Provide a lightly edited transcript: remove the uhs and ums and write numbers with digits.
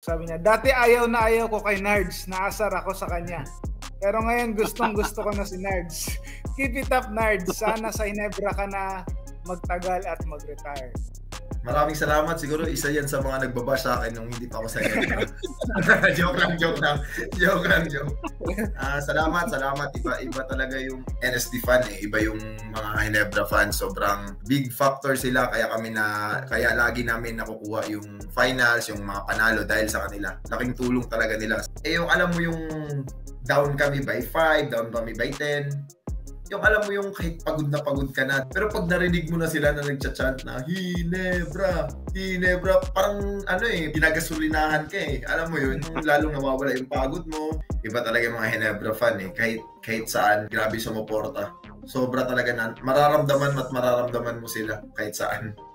Sabi niya, dati ayaw na ayaw ko kay Nards. Naasar ako sa kanya. Pero ngayon gustong gusto ko na si Nards. Keep it up, Nards. Sana sa Ginebra ka na magtagal at mag-retire. Maraming salamat. Siguro isa yan sa mga nagbabash sa akin nung hindi pa ako sa Ginebra. Joke lang. Salamat. Iba talaga yung NSD fan eh. Iba yung mga Ginebra fan. Sobrang big factor sila kaya lagi namin nakukuha yung finals, yung mga panalo dahil sa kanila. Laking tulong talaga nila. Yung alam mo yung down kami by 5, down kami by 10. Yung alam mo yung kahit pagod ka na. Pero pag narinig mo na sila na nagchat-chant na Ginebra, parang ginagasolinahan ka eh. Alam mo yun, lalong nawawala yung pagod mo. Iba talaga yung mga Ginebra fan eh. Kahit saan, grabe sumuporta. Sobra talaga na mararamdaman mo sila kahit saan.